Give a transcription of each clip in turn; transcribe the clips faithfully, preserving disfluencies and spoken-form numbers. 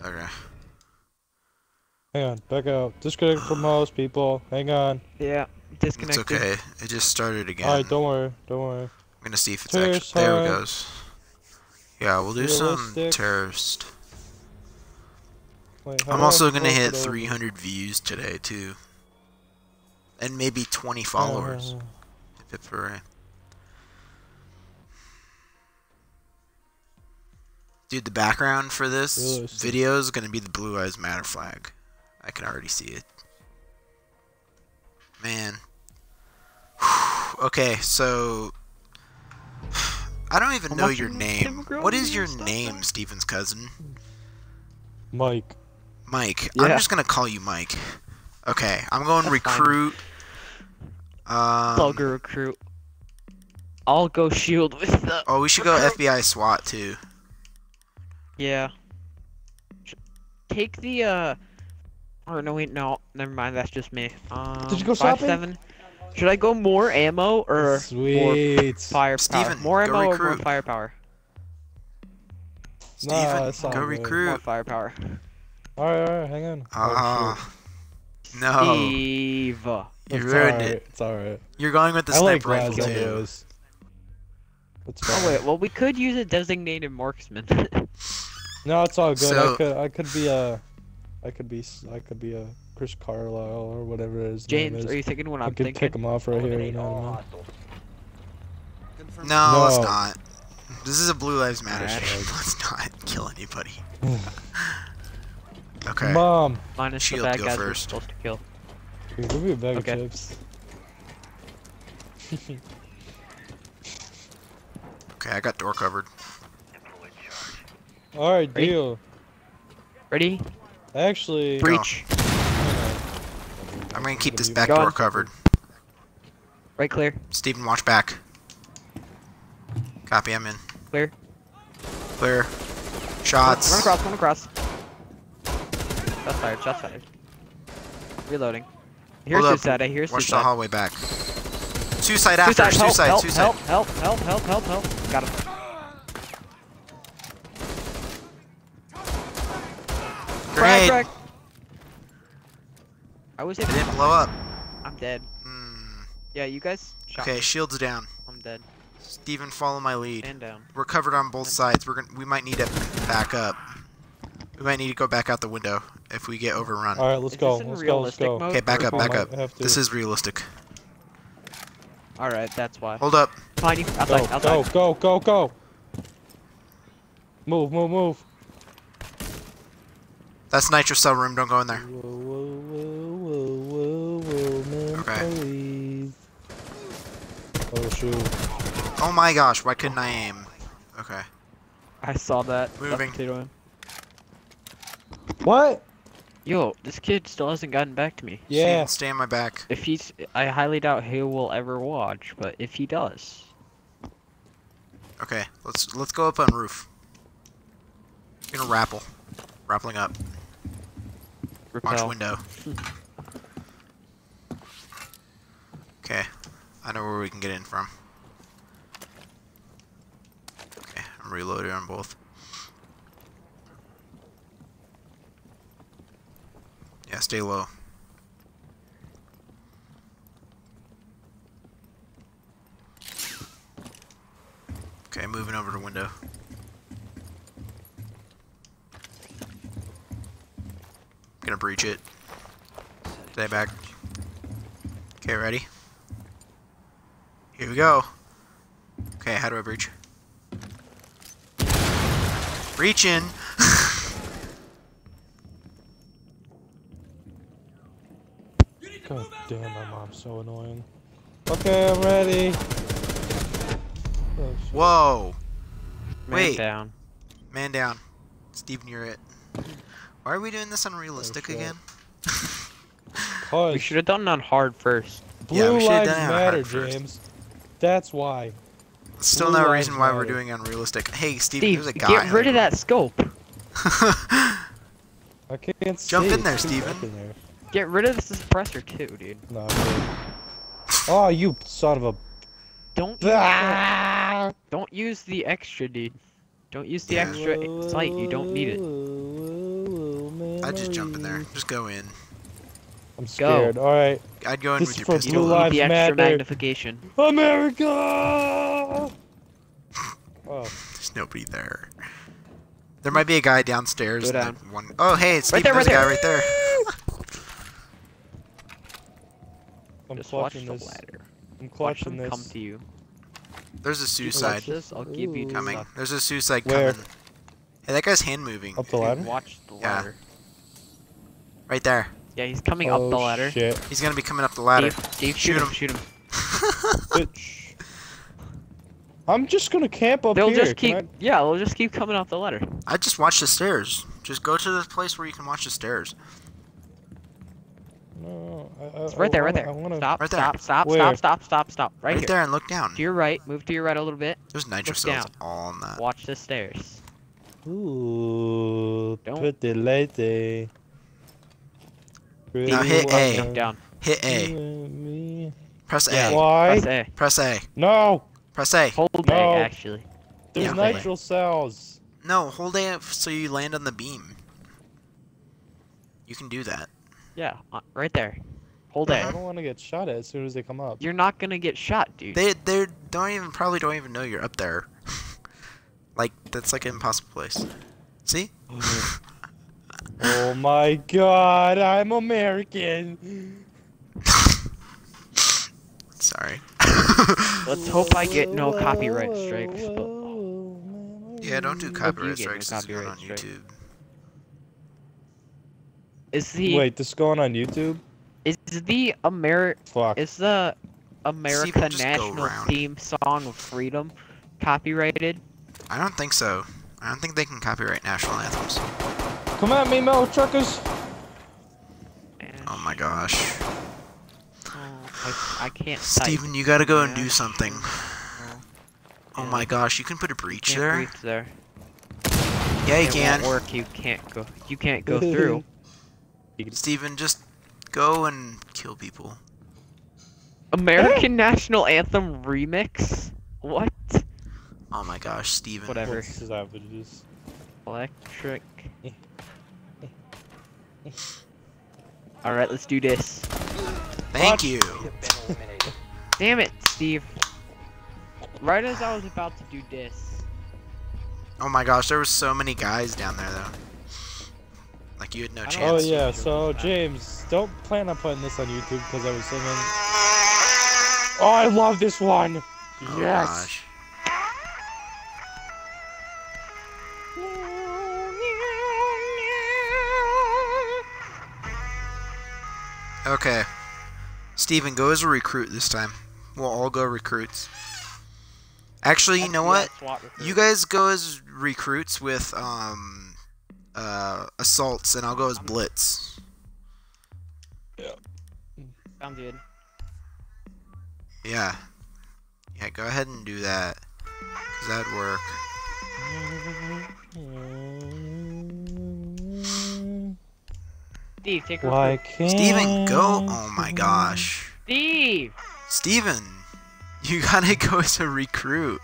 Okay. Hang on, back out. Disconnect from host, people. Hang on. Yeah, It's disconnected. okay. It just started again. Alright, don't worry, don't worry. I'm gonna see if it's Terrorist actually. There it hunt. goes. Yeah, we'll do some Realistic. terrorist. Wait, how I'm do I also gonna flip hit it over? three hundred views today too, and maybe twenty followers. Uh, Hip hip hooray. Dude, the background for this Realistic. video is gonna be the Blue Eyes Matter flag. I can already see it. Man. Okay, so I don't even I'm know watching your Tim name. McGraw What is videos, your stop name, that. Steven's cousin? Mike. Mike. I'm Yeah. just gonna call you Mike. Okay, I'm going That's fine. recruit. Um, Bugger recruit. I'll go shield with the. oh, we should go F B I SWAT too. Yeah. Sh- Take the uh. Oh no wait no never mind that's just me. Um, Did you go five, shopping? seven. Should I go more ammo or more Sweet. firepower? Steven, more go ammo or more recruit. firepower? Steven, it's all go good. More recruit. firepower. Alright, alright, hang on. Ah, no. Steve. You It's ruined alright, it. It's alright. You're going with the I like sniper rifle Glaz too. anyways. It's Oh fine. wait, well we could use a designated marksman. No, it's all good. So- I could I could be a I could be s- I could be a Chris Carlisle or whatever his name James, is. are you thinking what I I'm could thinking? pick him off right here, you know what No, No. it's not. This is a Blue Lives Matter Alright. stream. Let's not kill anybody. I mean? Okay. Mom, Minus Shield, the bad go guys we're first. supposed to kill. give me a bag Okay. of chips. Okay, I got door covered. Alright, Ready? deal. Ready? Actually, Breach. I'm gonna keep this Go back on. door covered. Right clear. Steven, watch back. Copy, I'm in. Clear. Clear. Shots. Run across, run across. Shots fired, shots fired. Reloading. I hear Hold up. suicide, I hear Watch the suicide. hallway back. Suicide after. Suicide, help, Suicide. help, Suicide. help, help, help, help, help, help. Got him. Frag, Grenade. frag. I was It hit. didn't blow up. I'm dead. Hmm. Yeah, you guys shot Okay, me. shields down. I'm dead. Steven, follow my lead. Stand down. We're covered on both sides. We're gonna. We might need to back up. We might need to go back out the window if we get overrun. alright, let's Is go. this in Let's go. Let's realistic go. mode? Okay, back up, We back might up. have to. This is realistic. Alright, that's why. Hold up. Behind you, Go, outside, outside. go, go, go, go. Move, move, move. That's nitro cell room. Don't go in there. Whoa, whoa, whoa, whoa, whoa, man, Okay. please. Oh shoot. Oh my gosh, why couldn't I aim? Okay. I saw that. Moving. That's potato him. What? Yo, this kid still hasn't gotten back to me. Yeah. Steven, stay on my back. If he's, I highly doubt he will ever watch, but if he does, Okay, let's let's go up on roof. Gonna rappel. Rappelling up. Watch repel. window. Okay. I know where we can get in from. Okay, I'm reloaded on both. Yeah, stay low. Okay, moving over to window. Gonna breach it. Stay back. Okay, ready? Here we go. Okay, how do I breach? Reaching! God damn, my mom's so annoying. Okay, I'm ready. Oh, shit. Whoa! Man Wait. down. Man down. Steven, you're it. Why are we doing this unrealistic shit. again? We Cause should have done it on hard first. Yeah, Blue we should've lives done it on matter, hard first. James. That's why. Still Blue no lives reason why we're matter. doing unrealistic. Hey, Steven, Steve, there's a guy. get rid of that scope. I can't see. Jump in there, It's too Steven. dark in there. Get rid of the suppressor too, dude. No, I'm good. Oh, you son of a. Don't use the, Ah! don't use the extra, dude. Don't use the Yeah. extra sight. You don't need it. Whoa, whoa, I'd just jump in there. Just go in. I'm scared. All right. I'd go in This with is your for pistol. You Blue don't need Lives the extra Matter. magnification. America! Oh. There's nobody there. There might be a guy downstairs. Go in down. the One... Oh, hey, it's Steven. there, There's right a guy there. right there. I'm Just watch clutching the this. ladder. I'm Watch clutching them this. come to you. There's a You suicide watch this, I'll give you coming. stuff. There's a suicide Where? coming. Hey, that guy's hand moving. Up the Dude, ladder? Watch the Yeah. ladder. Right there. Yeah, he's coming Oh, up the ladder. shit. He's gonna be coming up the ladder. Dave, Dave, Shoot shoot him, him. shoot him. Bitch. I'm just gonna camp up They'll here. just Can keep, yeah, they'll just keep coming up the ladder. I just watch the stairs. Just go to the place where you can watch the stairs. I... No, I, I, It's right there, I right wanna- there. I wanna... Stop, Right there. stop, stop, Where? stop, stop, stop, stop. Right, Right here. there and look down. To your right, move to your right a little bit. There's nitro Look cells down. all on that. Watch the stairs. Ooh, Don't- pretty lady. Now hit A. Jump down. Hit A. Me. Press Yeah. A. Why? Press A. Press A. No! Press A. Hold No. A, actually. There's Yeah, hold it. nitro cells. No, hold A so you land on the beam. You can do that. Yeah, uh, right there. Hold I A. don't want to get shot at as soon as they come up. You're not gonna get shot, dude. They they don't even probably don't even know you're up there. Like that's like an impossible place. See? Oh my god, I'm American. Sorry. Let's hope I get no copyright strikes, but Yeah, don't do copyright get no strikes. This is going on copyright strike. YouTube. is the Wait, this is going on YouTube? is the Ameri Fuck. is the America just go national around. theme song of freedom copyrighted? I don't think so. I don't think they can copyright national anthems. Come at me, metal truckers. Oh my gosh. Oh, I, I can't type. Steven, you gotta go and do Yeah. something. Oh, Oh yeah. my gosh, you can put a breach Can't there? reach there. Yeah, you It can. won't work. You can't go. You can't go through. Steven, just go and kill people. American national anthem remix. What? Oh my gosh, Steven. Whatever. What's his averages? Electric. All right, let's do this. Thank you. Damn it, Steve. Right as I was about to do this. Oh my gosh, there were so many guys down there though. Like you had no I don't- Oh chance. yeah, so James, don't plan on putting this on YouTube because I was singing. Oh, I love this one. Oh Yes. gosh. Okay. Steven, go as a recruit this time. We'll all go recruits. Actually, you know what? You guys go as recruits with um uh assaults and I'll go as blitz. Sounds good. Yeah. Yeah, go ahead and do that. Cause that'd work. Steve, take her. Why can't Steven, go. Oh my gosh. Steve. Steven, you gotta go as a recruit.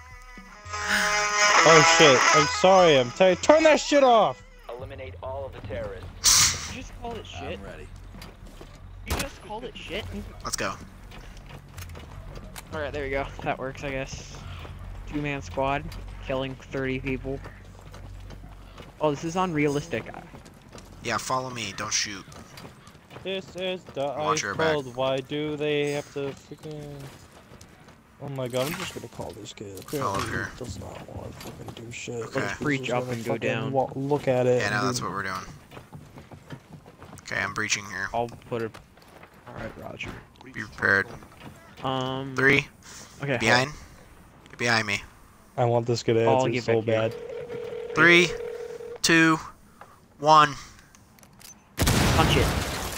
Oh shit! I'm sorry. I'm tired. Turn that shit off. Eliminate all of the terrorists. You just called it shit. I'm ready. You just called it shit. Let's go. All right, there we go. That works, I guess. Two-man squad, killing thirty people. Oh, this is unrealistic. Yeah, follow me. Don't shoot. This is the Watch ice your back. cold. Why do they have to freaking? Oh my god! I'm just gonna call this kid. Apparently he here. does not want to fucking do shit. Okay. He's Breach just up gonna and go fucking down. wa- look at it. Yeah, and no, do- that's what we're doing. Okay, I'm breaching here. I'll put it. All right, Roger. Be prepared. Um. Three. Okay. Behind. Get behind me. I want this kid to I'll answer get so back bad. Three, two, one. Punch it.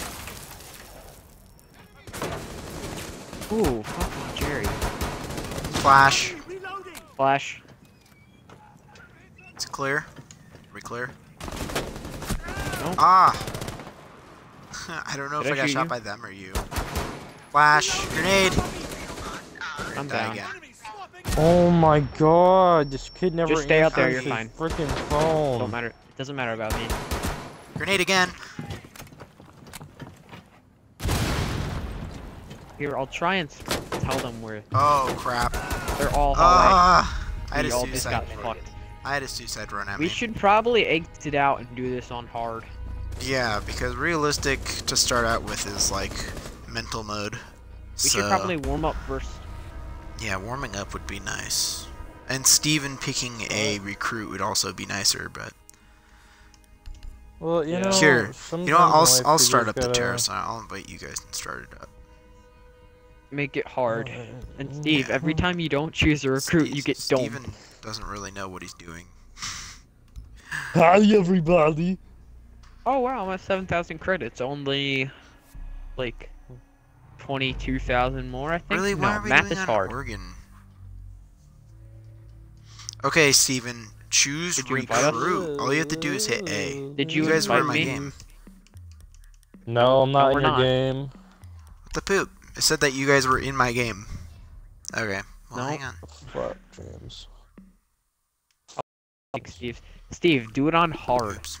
Ooh, fucking Jerry. Flash. Flash. It's clear. Are we clear? Nope. Ah. I don't know Did if I I got shoot shot you? by them or you. Flash. Grenade. I'm Die down. again. Oh my god! This kid never Just stay out there, answers you're his fine. freaking phone. Don't matter. It doesn't matter about me. Grenade again. Here, I'll try and s- tell them where Oh crap. they're all hallway. Ah! I had We a all just got suicide. fucked. I had a suicide run at We me. should probably exit out and do this on hard. Yeah, because realistic to start out with is like mental mode. We so, should probably warm up first. yeah, warming up would be nice. And Steven picking a recruit would also be nicer, but Well, you Yeah. know. here, you know what, sometimes I'll in s- life I'll you start just up the gotta- terrace. I'll invite you guys and start it up. Make it hard. Uh, And Steve, yeah. every time you don't choose a recruit, Steve- you get domed. Steven doesn't really know what he's doing. Hi, everybody. Oh wow, I'm at seven thousand credits. Only, like, twenty-two thousand more, I think. Really, no, why are we math doing is on hard. Oregon? Okay, Steven, choose Did you invite us? recruit. All you have to do is hit A. Did you You guys were in invite my me? game. No, I'm not No, in we're your not. game. What the poop? It said that you guys were in my game. Okay, well, No. hang on. Fuck, James. Like Steve. Steve, do it on hard. Oops.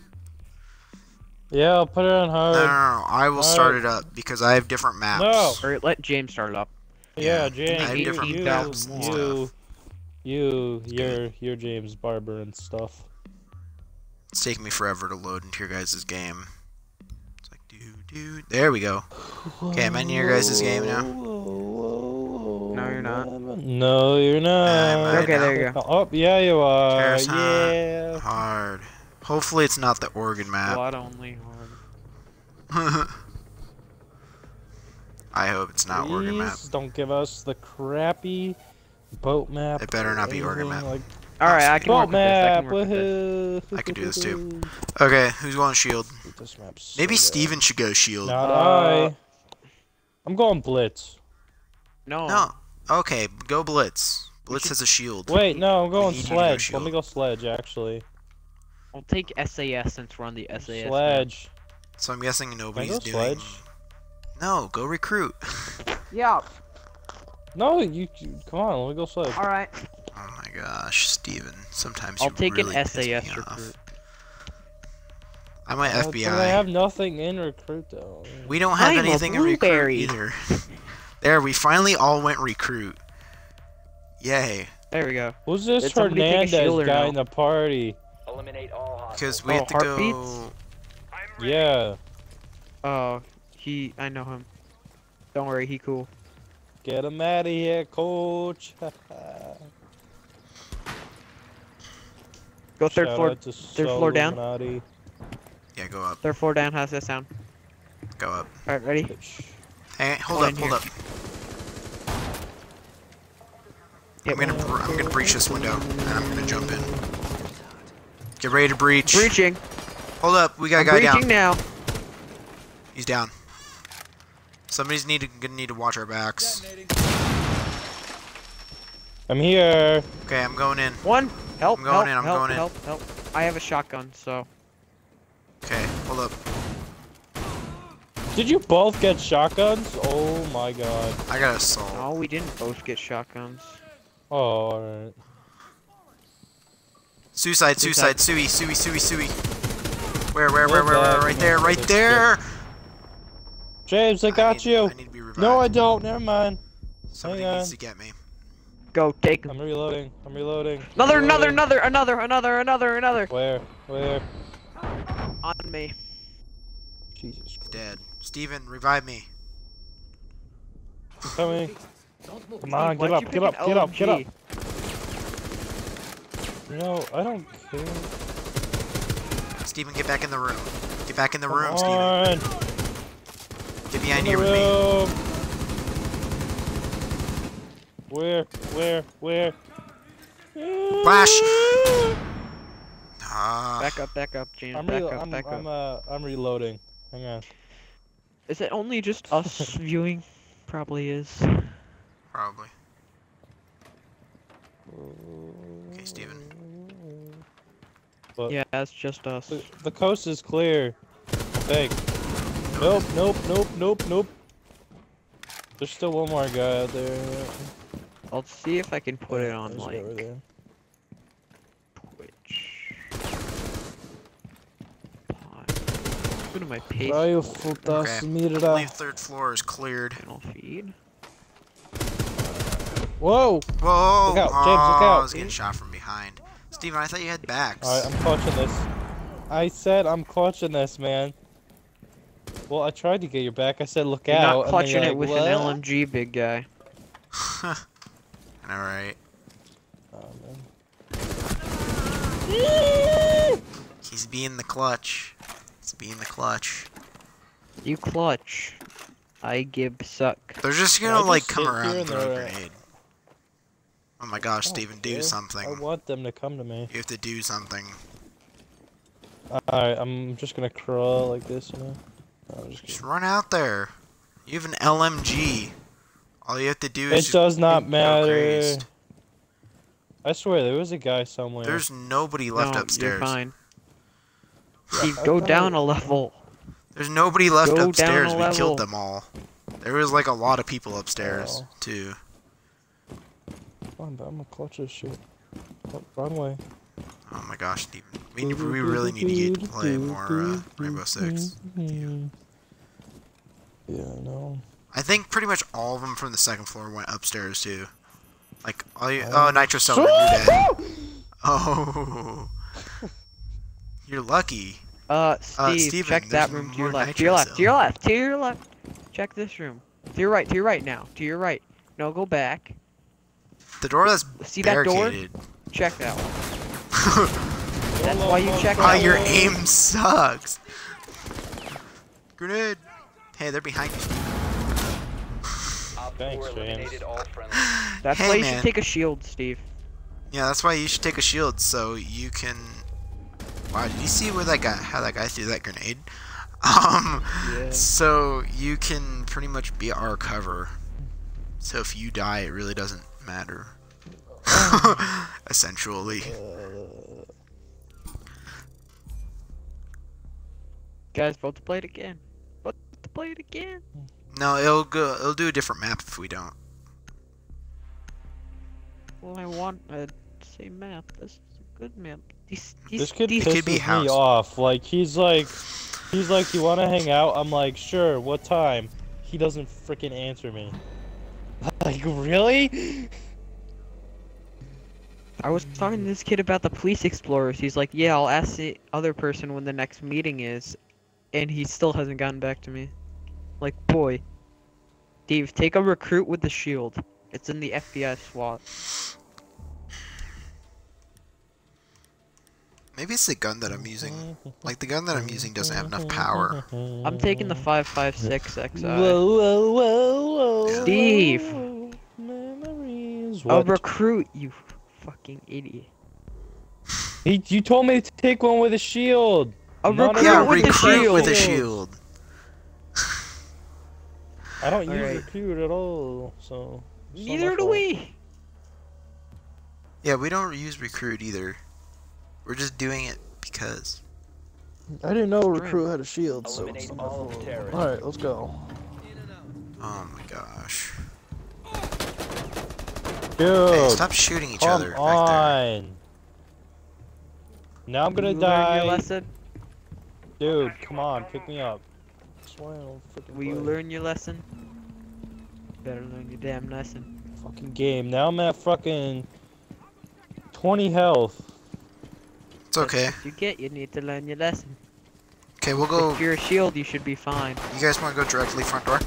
Yeah, I'll put it on No, hard. no, no, I will start it up because I have different maps. No. Or let James start it up. Yeah, Yeah, James, I have you, different you, maps and you, stuff. you, It's you're, good. you're James Barber and stuff. It's taking me forever to load into your guys' game. It's like, do, do. There we go. Okay, am I in your guys' game now? No, you're not. No, you're not. Right Okay, now. there you go. Oh, yeah, you are. Terrace hunt. Yeah. Hard. Hopefully it's not the Oregon map. Squad only hard. I hope it's not Oregon map. Please don't give us the crappy boat map. It better not be Oregon anything map. Like Alright, I can boat work with this. I map. can work with this. Woohoo. I can do this too. Okay, who's going shield? This map's Maybe so good. Steven should go shield. Not Uh, I. I'm going blitz. No. No. Okay, go Blitz. Blitz should- has a shield. Wait, no, I'm going need you to go sledge. Let shield. me go sledge, actually. I'll take S A S since we're on the S A S. now. Sledge. So I'm guessing nobody's go doing. sledge? No, go recruit. Yeah. No, you, you come on. Let me go sledge. Alright. Oh my gosh, Steven. Sometimes I'll you take really an piss S A me S off. recruit. I'm my Uh, F B but I. I have nothing in recruit though. We don't have I'm a anything in recruit blueberry. either. There, we finally all went recruit. Yay. There we go. Who's this Did somebody take a Hernandez shield or guy no? in the party? Eliminate all hostiles. Because we Oh, have to go. heartbeats? Yeah. Oh, he. I know him. Don't worry, he cool. Get him out of here, coach. Go third Shout floor. out to third floor down. Illuminati. Yeah, go up. Third floor down. How's that sound? Go up. Alright, ready? Bitch. Hey, hold Go up, in hold here. up. I'm gonna, br- I'm gonna breach this window, and I'm gonna jump in. Get ready to breach. Breaching. Hold up, we got a I'm guy breaching down. now. He's down. Somebody's need to, gonna need to watch our backs. I'm here. Okay, I'm going in. One. Help. I'm going help, in, I'm help, going in. help, help. I have a shotgun, so. Okay, hold up. Did you both get shotguns? Oh my god. I got assault. No, we didn't both get shotguns. Oh, alright. Suicide, suicide, sui, sui, sui, sui. Where, where, where, Hold where, where? back, Right I'm there, gonna right just there! James, I got need, you. I need to be revived. No, I don't. Never mind. Somebody hang needs on. to get me. Go, take him. I'm reloading. I'm reloading. Another, I'm another, reloading. another, another, another, another, another. Where? Where? On me. Jesus Christ. Dead. Steven, revive me. I'm coming. Come Steve, on, why'd get up, you get pick up, an get up, get up. L M G? You know, I don't care. Steven, get back in the room. Get back in the Come room, Steven. on. Get behind In here the with me. room. Where? Where? Where? Flash! Ah, Back up, back up, James. I'm, back re up, I'm, back I'm, up. uh, I'm reloading. Hang on. Is it only just us viewing? Probably is. probably. Okay, Steven. But Yeah, it's just us. the, the coast is clear. I think. Nope, nope, nope, nope, nope. There's still one more guy out there. I'll see if I can put it on There's a guy over like there. Twitch. Pod. Go to my paste. Vai o Okay. futas I mira. believe third floor is cleared. Channel feed. Whoa! Whoa! Look out, James, oh, look out. I was getting shot from behind. Steven, I thought you had backs. Alright, I'm clutching this. I said I'm clutching this, man. Well, I tried to get your back. I said look You're out. not clutching and then it you're with like, an "What?" L M G, big guy. Alright. Oh, man. He's being the clutch. He's being the clutch. You clutch. I give suck. They're just Yeah, gonna I like just come sit around here and and throw a they're- grenade. Oh my gosh, I don't Steven, do care. something. I want them to come to me. You have to do something. Alright, I'm just gonna crawl like this, you know? No, I'm just Just kidding. run out there. You have an L M G. All you have to do is It just does not go matter. crazed. I swear, there was a guy somewhere. There's nobody left no, upstairs. You're fine. Yeah, Steve, I go thought down it- a level. There's nobody left Go down upstairs. a We level. killed them all. There was like a lot of people upstairs Oh. too. Come on, but I'm gonna clutch this shit. Oh, wrong way. Oh my gosh, Steven. We, we really need to get to play more uh, Rainbow Six. Yeah, I know. I think pretty much all of them from the second floor went upstairs too. Like, all you, oh, Nitro Celebrate, you're dead. Oh, you're lucky. Uh, Steve, Uh, Steven, check that there's room to your more left. To your nitro left. To your left. To your left. Check this room. To your right. To your right now. To your right. No, go back. The door that's See that door? barricaded. Check that one. That's why you check Oh, that your one. aim sucks. Grenade. Hey, they're behind you. Op Thanks, four James. eliminated all friendly. That's Hey, why you man. should take a shield, Steve. Yeah, that's why you should take a shield so you can. Wow, did you see where that guy, how that guy threw that grenade? Um, Yeah. so you can pretty much be our cover. So if you die, it really doesn't matter. Essentially. Guys, vote to play it again. Vote to play it again. No, it'll go. It'll do a different map if we don't. Well, I want a same map. This is a good map. These, these, This kid these, could pisses be me house. off. Like, he's like, he's like, you wanna hang out? I'm like, sure, what time? He doesn't freaking answer me. Like, really? I was talking to this kid about the police explorers. He's like, yeah, I'll ask the other person when the next meeting is. And he still hasn't gotten back to me. Like, boy. Steve, take a recruit with the shield. It's in the F B I SWAT. Maybe it's the gun that I'm using. Like the gun that I'm using doesn't have enough power. I'm taking the five five six X I. Whoa, whoa, whoa, whoa. Steve. Memories. A What? recruit, you fucking idiot. He, you told me to take one with a shield. A Not recruit Yeah, with the recruit shield. with a shield. I don't use Alright. recruit at all, so. it's not my Neither do fault. we. Yeah, we don't use recruit either. We're just doing it because. I didn't know Strength. recruit had a shield, so. Eliminate all of the terrorists. Alright, let's go. Oh my gosh. Dude, Hey, stop shooting each come other back there. on. Now I'm gonna You learn your die. lesson? Dude, come on, pick me up. That's why I don't freaking Will you play. learn your lesson? Better learn your damn lesson. Fucking game. Now I'm at fucking twenty health. It's okay. That's what you get, you need to learn your lesson. Okay, we'll go. If you're a shield, you should be fine. You guys want to go directly front door?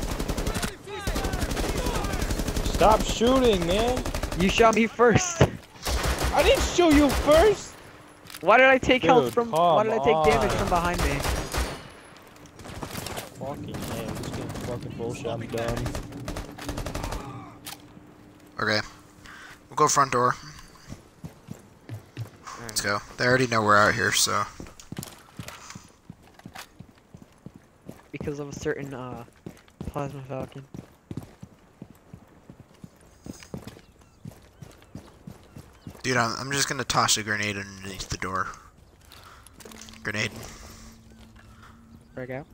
Stop shooting, man. You shot me first. I didn't show you first. Why did I take health Dude, from? Why did I take come damage on. from behind me? Fucking man, this game's fucking bullshit. I'm done. Okay. We'll go front door. Let's go. They already know we're out here, so. Because of a certain uh, plasma falcon. Dude, I'm, I'm just gonna toss a grenade underneath the door. Grenade. Break out.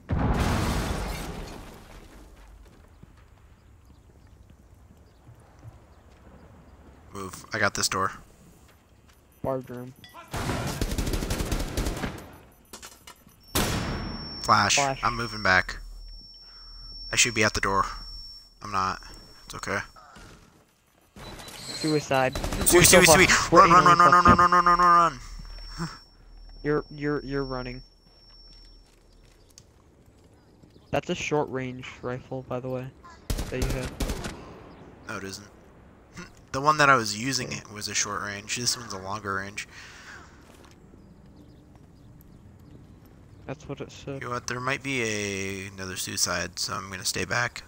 Move. I got this door. Barbed room. Flash. Flash. I'm moving back. I should be at the door. I'm not. It's okay. Suicide. Sui, We're so Sui, Sui. fucked. We're Run, run, run, anally run, run, fucked. run, run, run, run, run. You're you're you're running. That's a short range rifle, by the way. That you have. No, it isn't. The one that I was using it was a short range. This one's a longer range. That's what it said. You know what? There might be a another suicide, so I'm gonna stay back.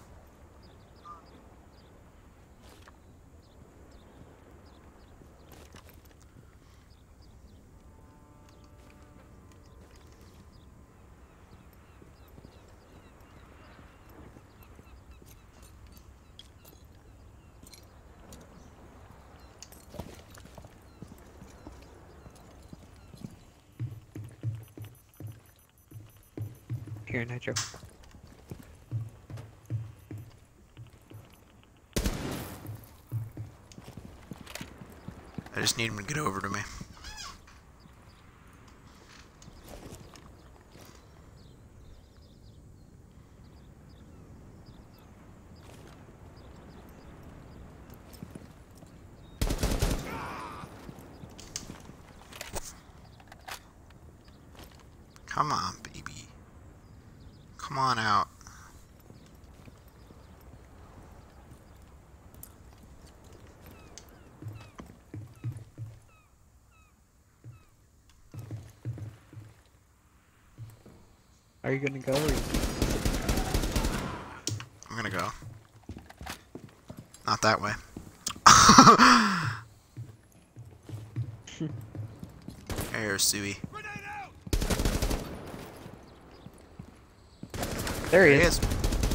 Here, Nitro. I just need him to get over to me. Come on, baby. Come on out. Are you gonna go? Or you... I'm gonna go. Not that way. There's Sui. There he There he is. is.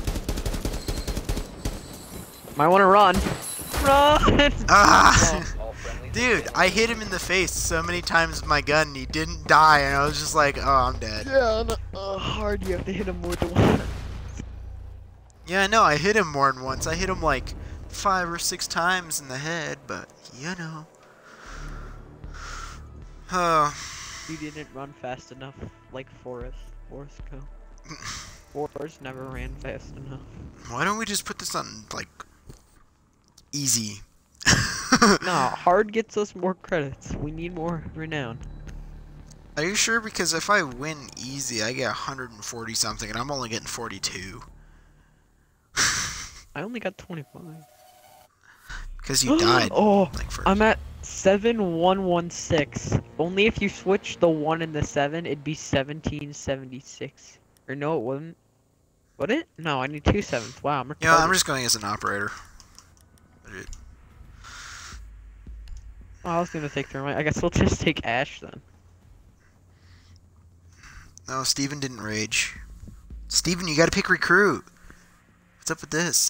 Might want to run. Run! Ah! All friendlies Dude, I hit him in the face so many times with my gun and he didn't die, and I was just like, oh, I'm dead. Yeah, on uh, hard you have to hit him more than once. Yeah, I know, I hit him more than once. I hit him like five or six times in the head, but you know. Oh. You didn't run fast enough, like Forrest. Forrest go. Forrest never ran fast enough. Why don't we just put this on, like, easy? No, hard gets us more credits. We need more renown. Are you sure? Because if I win easy, I get one hundred forty something, and I'm only getting forty-two. I only got twenty-five. Because you died. Oh, like first. I'm at seven one one six. Only if you switch the one and the seven, it'd be seventeen seventy-six. Or no, it wouldn't. Would it? No, I need two sevens. Wow, I'm retarded. Yeah, I'm just going as an operator. Legit. Oh, I was gonna take thermite. I guess we'll just take Ash then. No, Steven didn't rage. Steven, you gotta pick recruit. What's up with this?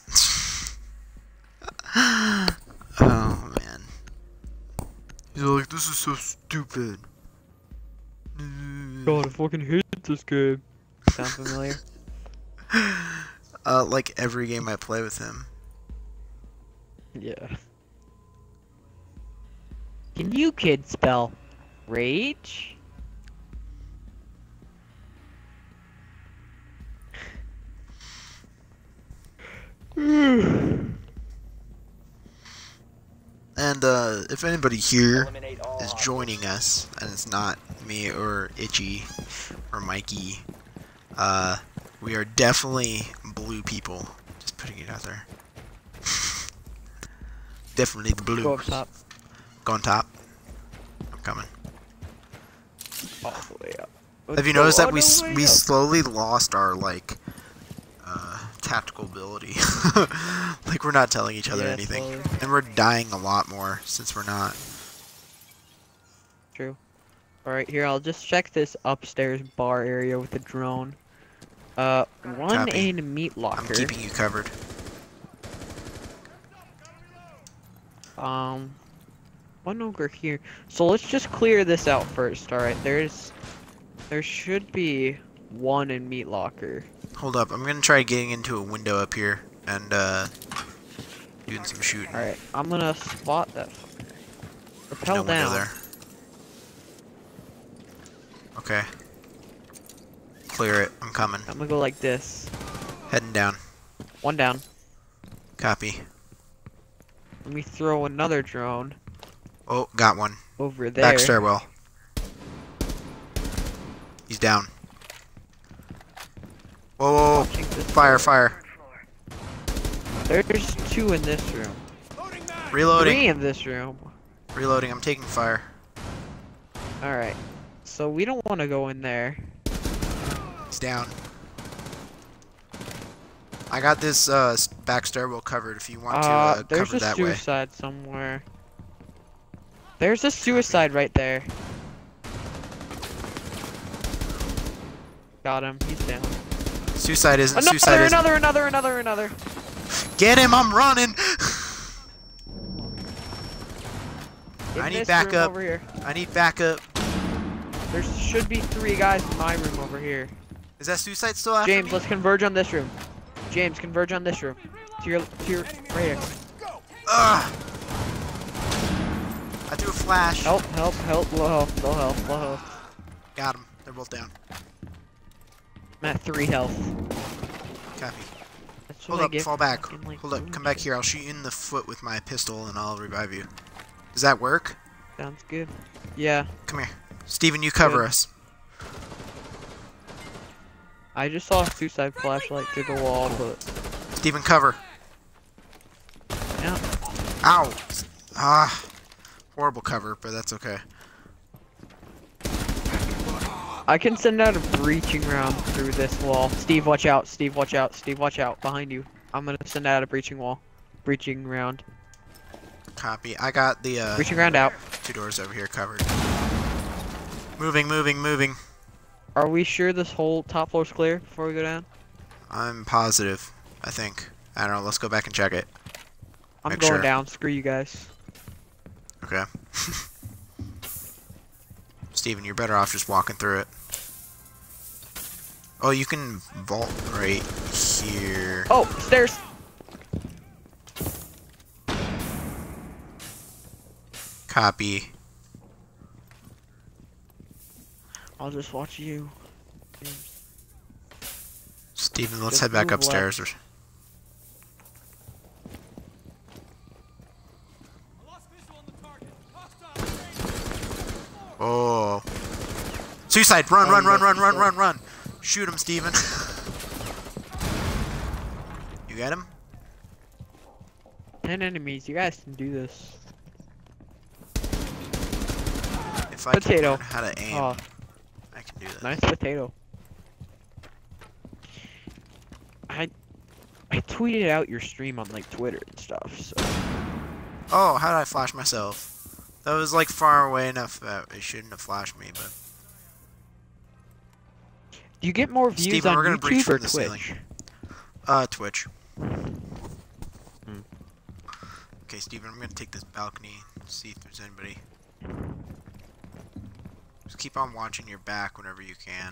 Oh, man. He's like, this is so stupid. God, I fucking hate this game. Sound familiar? Uh, like every game I play with him. Yeah. Can you kids spell rage? And, uh, if anybody here eliminate all is operators. joining us, and it's not me or Itchy or Mikey, uh, we are definitely blue people. Just putting it out there. Definitely the blues. Go up top. Go on top. I'm coming. All the way up. Have you Go noticed that all we the s- way we up. slowly lost our like uh, tactical ability? Like we're not telling each other Yeah, anything, slowly. and we're dying a lot more since we're not. True. Alright, here, I'll just check this upstairs bar area with the drone. Uh, one Copy. in meat I'm locker. keeping you covered. Um, one over here. So let's just clear this out first, alright? There's, there should be one in meat locker. Hold up, I'm gonna try getting into a window up here and uh, doing some shooting. Alright, I'm gonna spot that fucker. There's Rappel no window down. there. Okay. Clear it. I'm coming. I'm gonna go like this. Heading down. One down. Copy. Let me throw another drone Oh, got one. over there. Back stairwell. He's down. Whoa, whoa, whoa. Watching this Fire, door. fire. There's two in this room. Reloading. Three in this room. Reloading. I'm taking fire. Alright. So we don't want to go in there. He's down. I got this uh, s- back stairwell covered if you want to Uh, uh, there's cover a that way. suicide somewhere. There's a suicide right there. Got him. He's down. Suicide isn't. Another, Suicide isn't. another, another, another, another. Get him! I'm running! In I need this backup. room over here. I need backup. There should be three guys in my room over here. Is that suicide still after James, me? let's converge on this room. James, converge on this room. To your, to your, right here. Ugh! I threw a flash. Help, help, help, low health, low health, low health. Got him. They're both down. I'm at three health. Copy. That's Hold what I up, get fall for back. fucking, like, Hold up, doing come back shit. here. I'll shoot you in the foot with my pistol and I'll revive you. Does that work? Sounds good. Yeah, Come here. Steven, you cover Good. us. I just saw a suicide flashlight through the wall, but Steven, cover. yeah. Ow! Ah. Horrible cover, but that's okay. I can send out a breaching round through this wall. Steve, watch out. Steve, watch out. Steve, watch out. Behind you. I'm gonna send out a breaching wall. Breaching round. Copy. I got the uh, Breaching round out. two doors over here covered. Moving, moving, moving. Are we sure this whole top floor's clear before we go down? I'm positive. I think. I don't know. Let's go back and check it. I'm Make going sure. down. Screw you guys. Okay. Steven, you're better off just walking through it. Oh, you can vault right here. Oh, stairs. Copy. I'll just watch you. Steven, let's Just head back move upstairs. Oh. Suicide! Run, Oh, run, you run, got run, run, suicide. run, run! Shoot him, Steven. You get him? Ten enemies. You guys can do this. If I Potato. can learn how to aim, Oh, I can do that. nice potato. I I tweeted out your stream on like Twitter and stuff. So Oh, how did I flash myself? That was like far away enough that it shouldn't have flashed me, but do you get more views Steven, on we're gonna breach YouTube or from the ceiling. Twitch? uh, Twitch. Hmm. Okay, Steven, I'm gonna take this balcony and see if there's anybody. Just keep on watching your back whenever you can.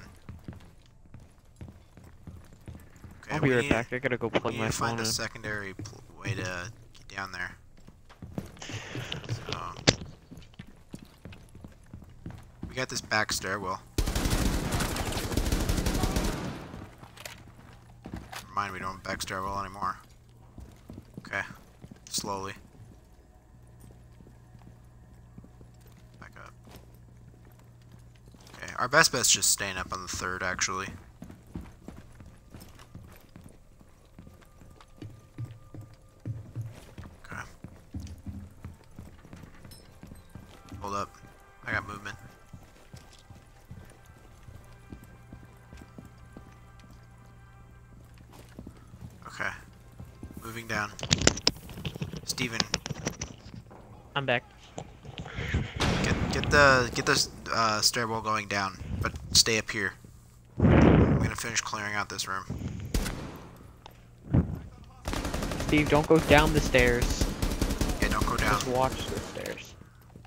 Okay, I'll we be right need- back. I gotta go We plug need my to find phone a in. secondary pl way to get down there. So, we got this back stairwell. Never mind, we don't have back stairwell anymore. Okay, slowly. Back up. Okay, our best bet's just staying up on the third, actually. Okay. Hold up. I got movement. Okay. Moving down. Steven, I'm back. get get the get the uh, stairwell going down, but stay up here. I'm gonna finish clearing out this room. Steve, don't go down the stairs. Yeah, don't go down. Just watch the stairs.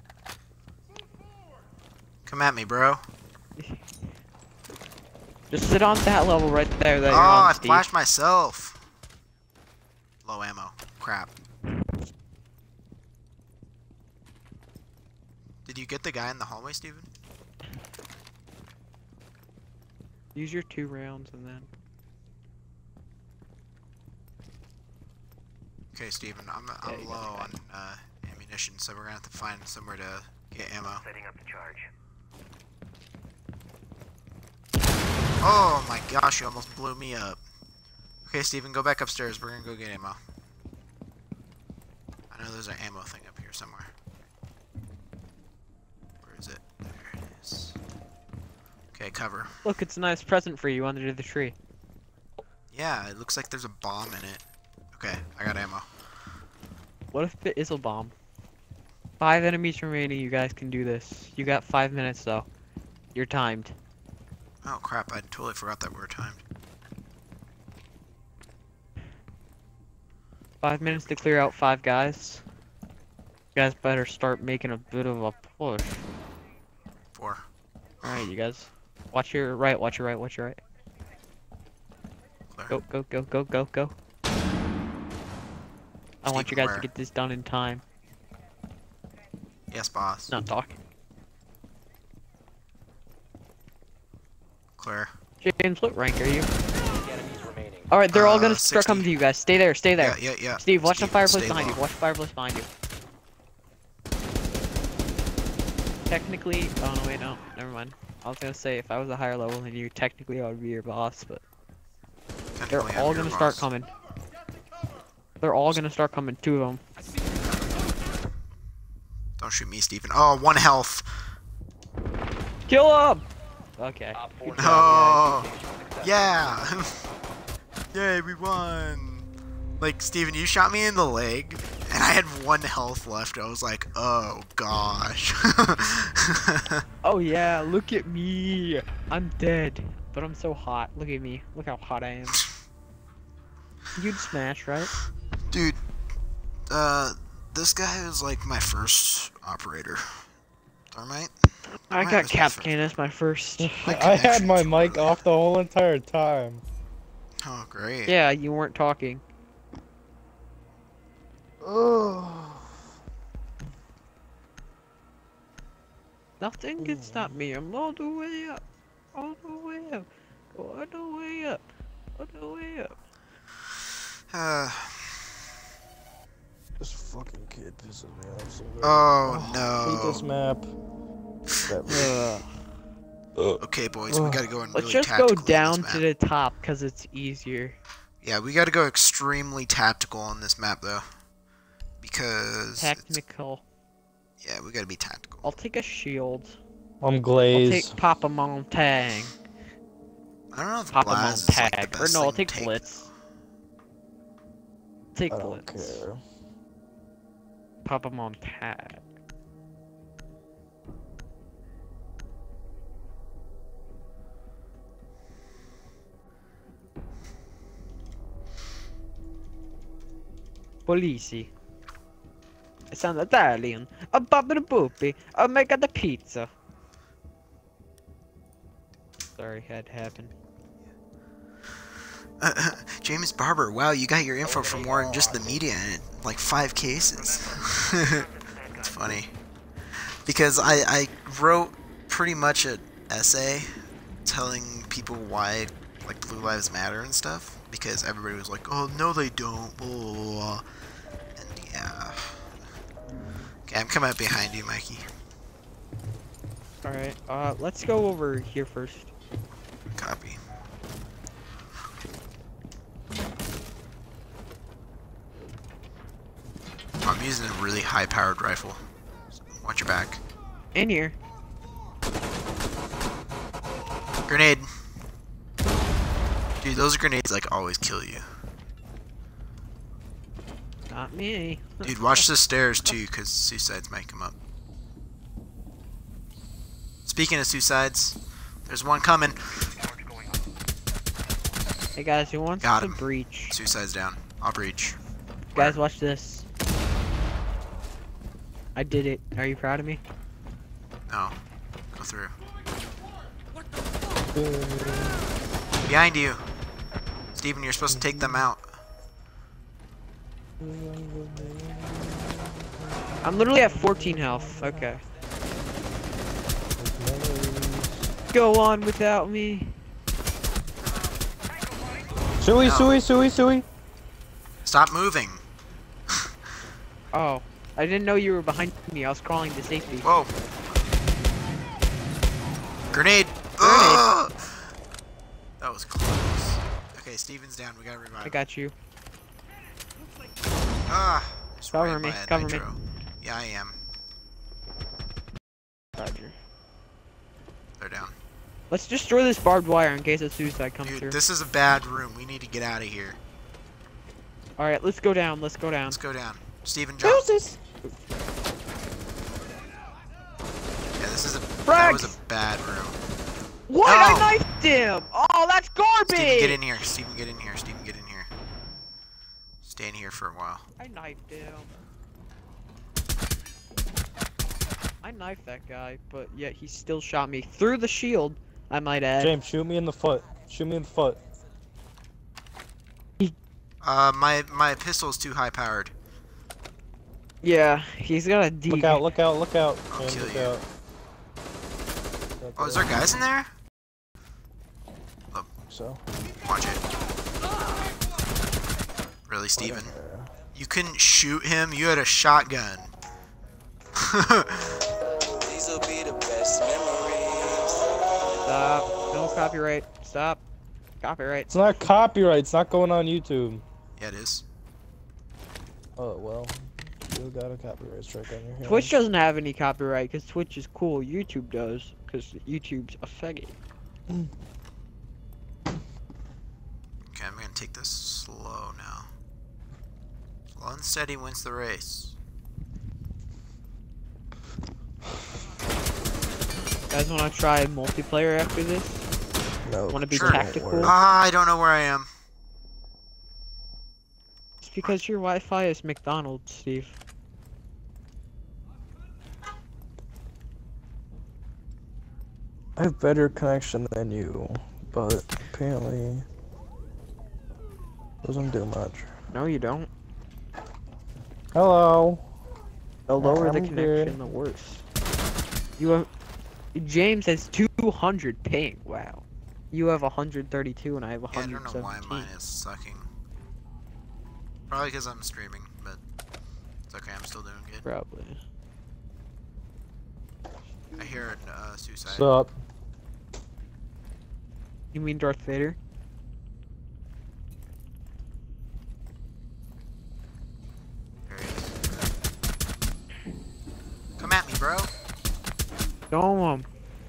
Come at me, bro. Just sit on that level right there that Oh, you're on, I Steve. flashed myself. Low ammo. Crap. Did you get the guy in the hallway, Steven? Use your two rounds and then. Okay, Steven, I'm, Yeah, I'm you low got on uh, ammunition, so we're gonna have to find somewhere to get ammo. Setting up the charge. Oh my gosh, you almost blew me up. Okay, Steven, go back upstairs. We're gonna go get ammo. I know there's an ammo thing up here somewhere. Where is it? There it is. Okay, cover. Look, it's a nice present for you under the tree. Yeah, it looks like there's a bomb in it. Okay, I got ammo. What if it is a bomb? Five enemies remaining. You guys can do this. You got five minutes though. You're timed. Oh crap, I totally forgot that we were timed. Five minutes to clear out five guys. You guys better start making a bit of a push. Four. Alright, you guys. Watch your right, watch your right, watch your right. Clear. Go, go, go, go, go, go. I want you Steven, guys where? to get this done in time. Yes, boss. Not talk. Clear. James, what rank are you? Enemies remaining. Alright, they're all Uh, gonna start coming sixty. to you guys. Stay there, stay there. Yeah, yeah, yeah. Steve, watch the Steve, fireplace stay behind low. you. Watch the fireplace behind you. Technically, oh no, wait, no, never mind. I was gonna say if I was a higher level than you, technically I would be your boss, but they're Technically, I'm all your gonna start boss. coming. They're all gonna start coming. Two of them. Don't shoot me, Steven. Oh, one health. Kill them. Okay. Op four No. Yeah. Yay, we won. Like, Steven, you shot me in the leg, and I had one health left. I was like, oh gosh. Oh yeah, look at me. I'm dead, but I'm so hot. Look at me. Look how hot I am. You'd smash, right? Dude, uh, this guy was like my first operator. Thermite? I Mine got was my first. Capcan as my first. My I had my connection's mic really- off the whole entire time. Oh, great. Yeah, you weren't talking. Nothing can stop me. I'm all the way up. All the way up. All the way up. All the way up. Uh, This fucking kid pisses me off so bad. oh Hate this no. map. That Ugh. Okay, boys, we gotta go in Let's really just go tactical on down this to map. the top because it's easier. Yeah, we gotta go extremely tactical on this map, though. Because... it's- Technical. Yeah, we gotta be tactical. I'll take a shield. I'm I'll glazed. take Papa Montag. I don't know if Papa Blaz is like the Montag. Or best no, I'll thing to take Blitz. Take I don't Blitz. care. Papa Montag. Polisi. It sounds Italian. A Bobby the Boopy. A Mega the Pizza. Sorry, had to happen. Uh, James Barber, wow, you got your info from more than just the media in like five cases. It's funny. Because I, I wrote pretty much an essay telling people why like Blue Lives Matter and stuff. Because everybody was like, oh, no they don't, blah, blah, blah. And yeah. Okay, I'm coming up behind you, Mikey. Alright, uh, let's go over here first. Copy. I'm using a really high-powered rifle. So watch your back. In here. Grenade. Dude, those grenades like always kill you. Not me. Dude, watch the stairs too, cause suicides might come up. Speaking of suicides, there's one coming. Hey guys, who wants Got to him. breach? Suicide's down. I'll breach. Guys, watch this. I did it. Are you proud of me? No. Go through. Behind you. Steven, you're supposed to take them out. I'm literally at fourteen health. Okay. Go on without me. Suey, No. Suey, Suey, Suey. Stop moving. Oh, I didn't know you were behind me. I was crawling to safety. Whoa. Grenade. Ugh! That was close. Okay, Steven's down. We gotta revive. I got you. Ah. Just Cover ran me, by a cover me. nitro. Yeah, I am. Roger. They're down. Let's destroy this barbed wire in case a suicide comes Dude, through. this is a bad room. We need to get out of here. All right, let's go down. Let's go down. Let's go down. Steven, jump. Deuces. Yeah, this is a that Frags! was a bad room. What? No! I knifed him! Oh, that's garbage! Steven, get in here. Steven, get in here. Steven, get in here. Stay in here for a while. I knifed him. I knifed that guy, but yet he still shot me through the shield. I might add. James, shoot me in the foot. Shoot me in the foot. Uh, my my pistol's too high powered. Yeah, he's got a D. Look out! Look out! Look out! I'll James, kill look you. out. Oh, is there guys in there? So. Watch it. Really, Steven? You couldn't shoot him? You had a shotgun. These'll be the best memories. Stop. No copyright. Stop. Copyright. It's not copyright. It's not going on YouTube. Yeah, it is. Oh well. You got a copyright strike on your hands. Twitch doesn't have any copyright because Twitch is cool. YouTube does because YouTube's a faggot. Okay, I'm gonna take this slow now. Slow and steady wins the race. Guys want to try multiplayer after this? No. Want to be Sure. tactical? Ah, I don't know where I am. It's because your Wi-Fi is McDonald's, Steve. I have better connection than you, but apparently doesn't do much. No, you don't. Hello. The lower the I'm connection, here. the worse. You have James has two hundred ping. Wow. You have one hundred thirty-two and I have Yeah, I don't know why one hundred seventeen. mine is sucking. Probably because I'm streaming, but it's okay. I'm still doing good. Probably. I hear a uh, suicide. Sup? You mean Darth Vader? There he is. Come at me, bro. Dome him.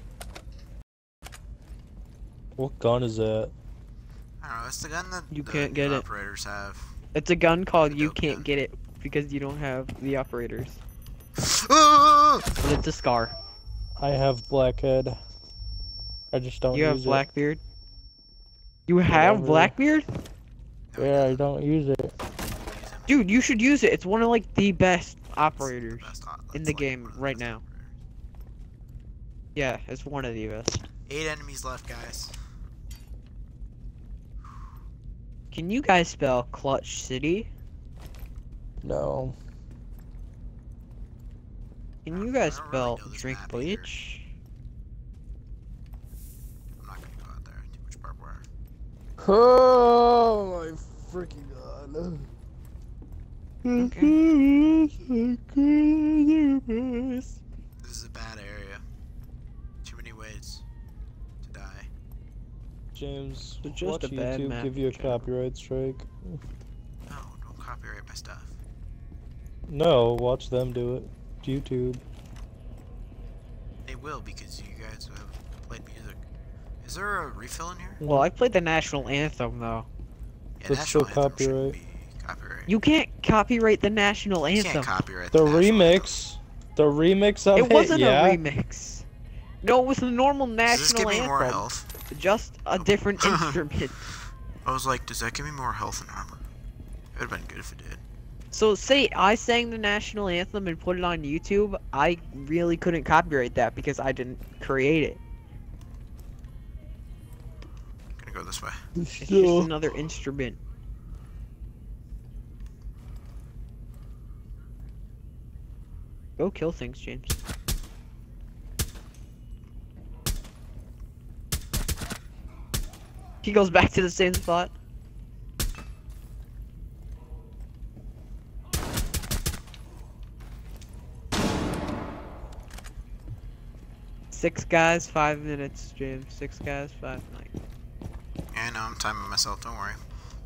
What gun is that? I don't know. It's the gun that You the can't get new it. operators have. It's a gun called A You dope Can't gun. Get It because you don't have the operators. Ah! But it's a scar. I have blackhead. I just don't You have use Blackbeard? You have Whatever. Blackbeard? No, it. he Yeah, I doesn't. don't use it. Use him. Dude, you should use it. It's one of like the best It's the operators. best op- in it's the like game one of the right best now. operators. Yeah, it's one of the best. Eight enemies left, guys. Can you guys spell Clutch City? No. Can I you don't- guys I don't really spell know this Drink map either. Bleach? I'm not gonna go out there. Too much barbed wire. Oh my freaking god. This is a bad area. Too many ways to die. James, It's just watch a bad YouTube map give you a in general. copyright strike. No, don't copyright my stuff. No, watch them do it. YouTube. They will because you guys have played music. Is there a refill in here? Well, I played the national anthem though. Yeah, That's national still anthem shouldn't copyright. be copyright. You can't copyright the national You anthem. can't copyright The the national anthem. remix. The remix of it, It wasn't yeah. a remix. No, it was the normal Does this national give me anthem. more health? Just a different instrument. I was like, does that give me more health and armor? It would have been good if it did. So say I sang the national anthem and put it on YouTube, I really couldn't copyright that because I didn't create it. I'm gonna go this way. It's just Still. another instrument. Go kill things, James. He goes back to the same spot. Six guys, five minutes, James. Six guys, five minutes. Yeah, I know, I'm timing myself, don't worry.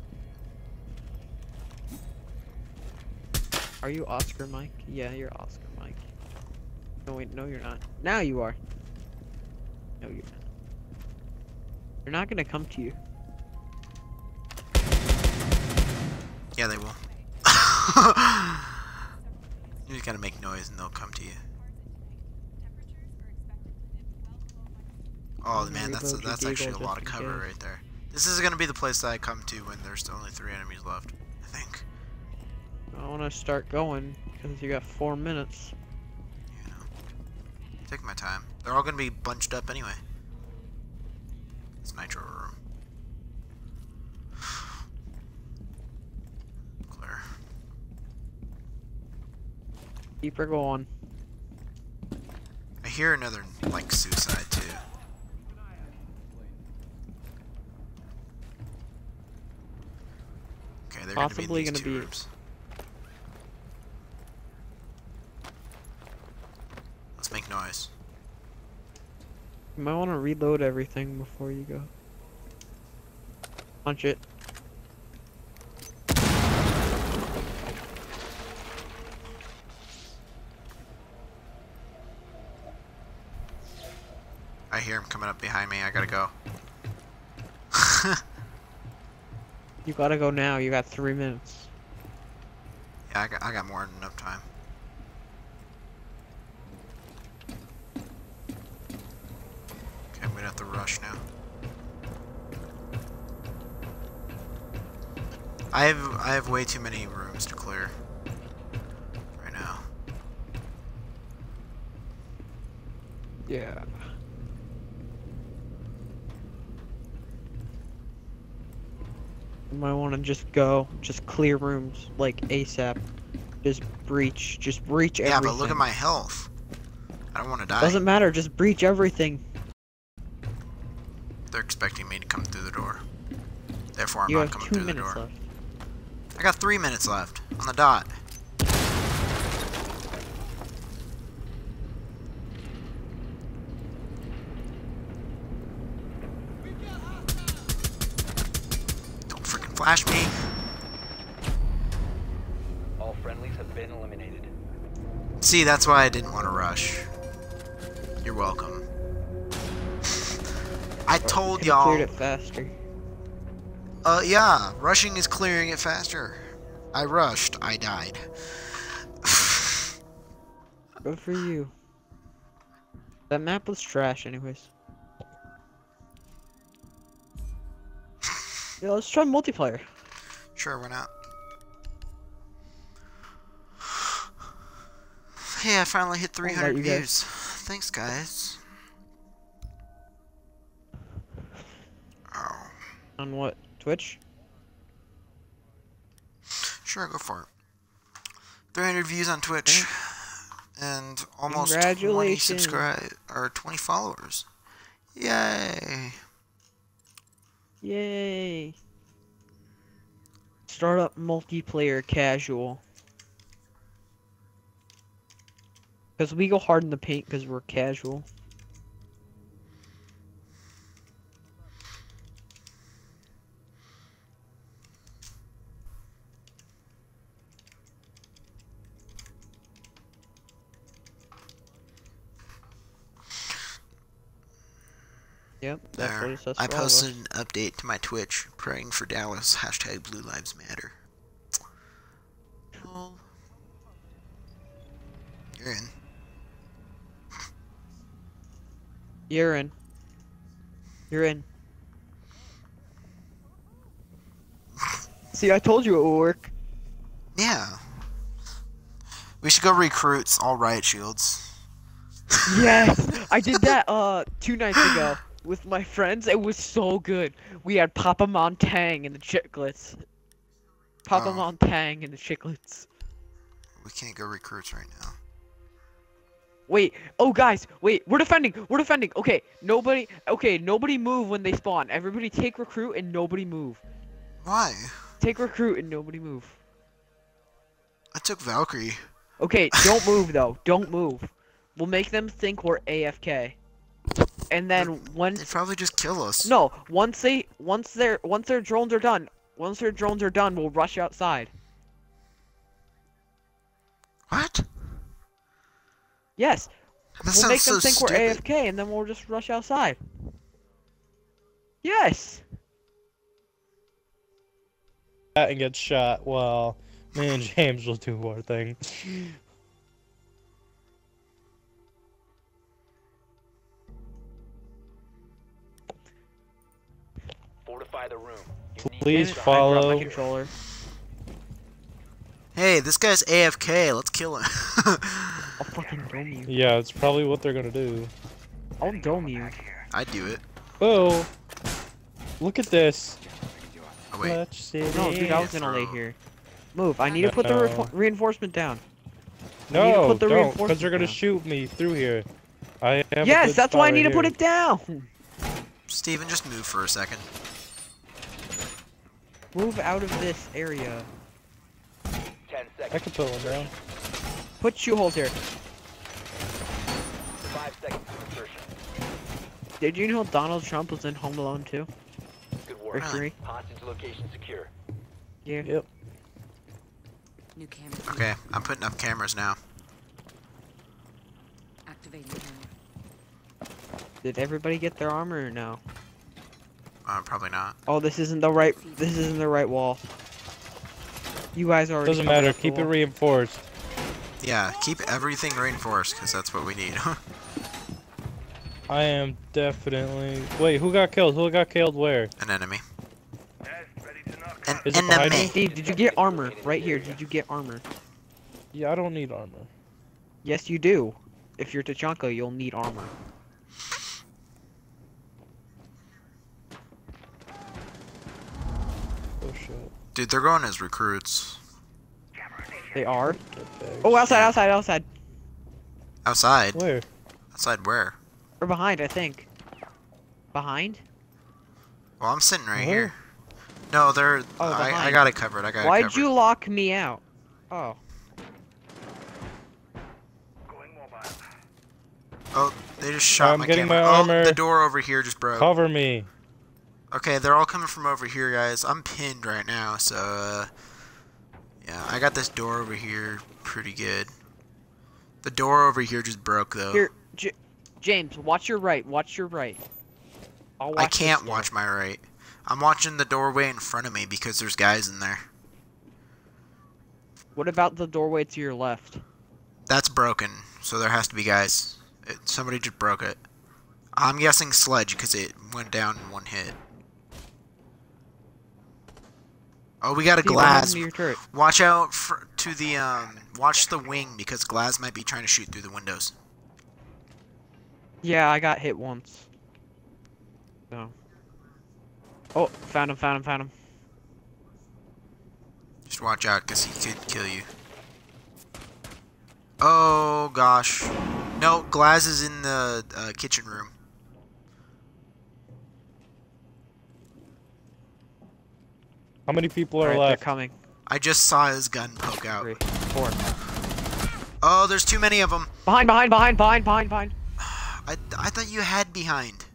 Are you Oscar Mike? Yeah, you're Oscar Mike. No, wait, no, you're not. Now you are. No, you're not. They're not gonna come to you. Yeah, they will. You just gotta make noise and they'll come to you. Oh man, that's a, that's actually a lot of cover right there. This is gonna be the place that I come to when there's only three enemies left, I think. I wanna start going because you got four minutes. You know, take my time. They're all gonna be bunched up anyway. It's Nitro room. Clear. Keep her going. I hear another like suicide too. Okay, they're Possibly gonna be in these gonna two be- rooms. Let's make noise. You might want to reload everything before you go. Punch it. I hear him coming up behind me. I gotta go. You gotta go now. You got three minutes. Yeah, I got, I got more than enough time. Okay, I'm gonna have to rush now. I have I have way too many rooms to clear right now. Yeah. You might want to just go, just clear rooms like ASAP. Just breach, just breach Yeah, everything. but look at my health. I don't want to die. Doesn't matter, just breach everything. They're expecting me to come through the door. Therefore, I'm You not have coming two through the minutes door. left. I got three minutes left on the dot. Don't freaking flash me. All friendlies have been eliminated. See, that's why I didn't want to rush. You're welcome. I told Could've cleared y'all. it faster. Uh, yeah, rushing is clearing it faster. I rushed. I died. Good for you. That map was trash anyways. Yeah, let's try multiplayer. Sure, why not? Hey, I finally hit three hundred you guys. views. Thanks, guys. Oh. On what? Twitch? Sure, go for it. three hundred views on Twitch. And almost twenty Congratulations. subscribe or twenty followers. Yay. Yay! Start up multiplayer casual. Because we go hard in the paint because we're casual. Yep, that's There. what it says I for all of us. posted an update to my Twitch praying for Dallas. Hashtag Blue Lives Matter. Well, you're in. You're in. You're in. See, I told you it would work. Yeah. We should go recruits all riot shields. Yes! I did that uh two nights ago with my friends. It was so good. We had Papa Montang and the Chiclets. Papa Oh. Montang and the Chiclets. We can't go recruits right now. Wait, oh guys, wait, we're defending, we're defending. Okay, nobody, okay, nobody move when they spawn. Everybody take recruit and nobody move. Why? Take recruit and nobody move. I took Valkyrie. Okay, don't move though, don't move. We'll make them think we're A F K. and then They'd once probably just kill us. no, once they once their once their drones are done, once their drones are done, we'll rush outside. What? Yes, That we'll sounds make them so think we're stupid. A F K, and then we'll just rush outside. Yes. That and get shot. Well, me and James will do our thing. Fortify the room. You need Please to- Damn it, I dropped follow. my controller. Hey, this guy's A F K. Let's kill him. I'll fucking dome you. Yeah, it's probably what they're gonna do. I'll dome you. I'd do it. Oh, look at this. Oh, wait. Clutch City. No, dude, I was gonna lay here. Move. I need to put the No. re reinforcement down. I need to No, put the don't, reinforcement because they're gonna down. shoot me through here. I have a Yes, good that's spot why I right need to put here. it down. Steven, just move for a second. Move out of this area. Ten I seconds. can put one down. Put shoe holes here. Five seconds to insertion. Did you know Donald Trump was in Home Alone two Good or work. three? Hostage location secure. Yeah. Yep. New camera. Okay, I'm putting up cameras now. Activating camera. Did everybody get their armor or no? Uh, probably not. Oh, this isn't the right. This isn't the right wall. You guys already. Doesn't covered matter. up the Keep it wall. reinforced. Yeah, keep everything reinforced, because that's what we need. I am definitely. Wait, who got killed? Who got killed where? An enemy. An Is it behind enemy. me? Steve, did you get armor? Right here. Did you get armor? Yeah, I don't need armor. Yes, you do. If you're Tachanka, you'll need armor. Oh shit. Dude, they're going as recruits. They are. Get bags. Oh, outside, outside, outside, Outside? Where? Outside where? or behind, I think. Behind? Well, I'm sitting right Where? here. No, they're. Oh, I, I behind. got it covered. I got it Why'd covered. you lock me out? Oh. Oh, they just shot I'm my getting camera. my Oh, armor. the door over here just broke. Cover me. Okay, they're all coming from over here, guys. I'm pinned right now, so uh, yeah, I got this door over here pretty good. The door over here just broke though. Here, J James, watch your right. Watch your right. I'll watch I this can't door. watch my right. I'm watching the doorway in front of me because there's guys in there. What about the doorway to your left? That's broken, so there has to be guys. It, somebody just broke it. I'm guessing Sledge because it went down in one hit. Oh, we got a Steve, what happened glass. to your turret? Watch out for, to the um. Watch the wing because Glaz might be trying to shoot through the windows. Yeah, I got hit once. So. Oh, found him, found him, found him. Just watch out because he could kill you. Oh gosh. No, Glaz is in the uh, kitchen room. How many people are Alright, they're left? coming. I just saw his gun poke out. Three, four. Oh, there's too many of them. Behind, behind, behind, behind, behind, behind. I, I thought you had behind.